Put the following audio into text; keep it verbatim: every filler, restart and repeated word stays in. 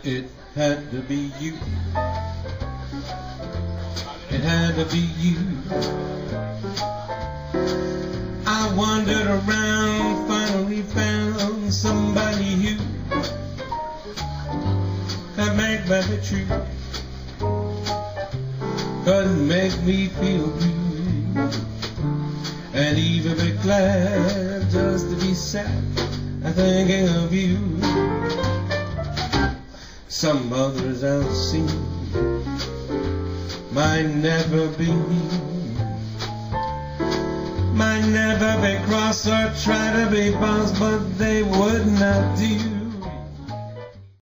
It had to be you. It had to be you. I wandered around, finally found somebody who could make me true, could make me feel blue, and even be glad just to be sad thinking of you. Some others I've seen might never be, might never be cross or try to be boss, but they would not do.